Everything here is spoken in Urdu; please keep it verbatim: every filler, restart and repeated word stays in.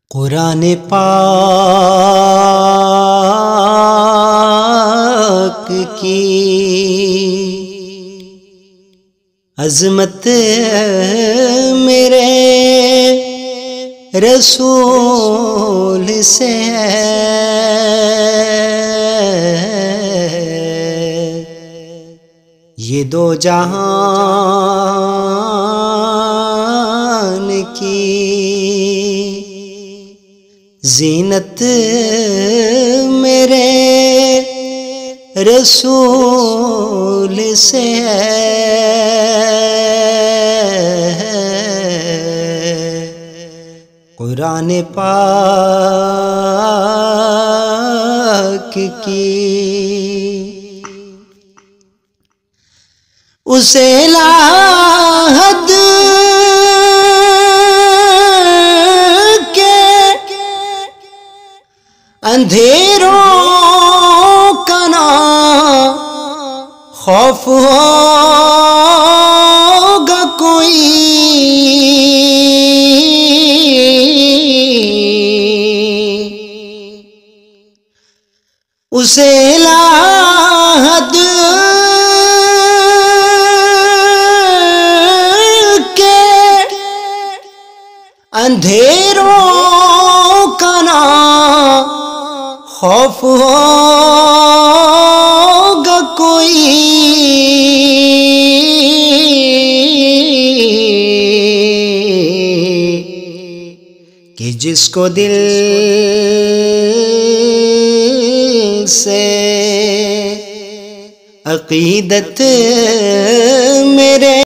قرآن پاک کی عظمت میرے رسول سے ہے، یہ دو جہان کی زینت میرے رسول سے ہے۔ قرآن پاک کی اسے لاحد اندھیروں کا نہ خوف ہوگا کوئی، اسے لاحد کے اندھیروں کا نہ خوف ہوگا کوئی، کہ جس کو دل سے عقیدت میرے